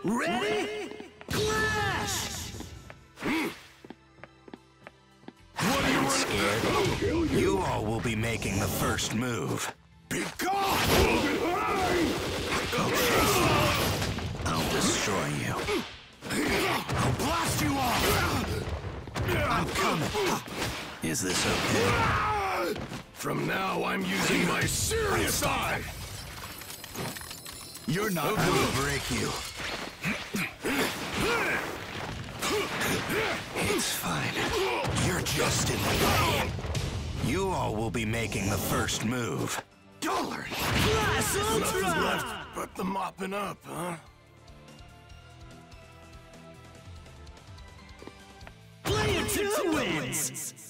Ready? Clash! What are you scared? You all will be making the first move. Be gone! I'll destroy you. I'll blast you off! I'm coming. Is this okay? From now, I'm using my serious eye! You're not. I will break you. It's fine. You're just in the way. You all will be making the first move. Dollar! Class Nothing Ultra! left but the mopping up, huh? Player 2 wins!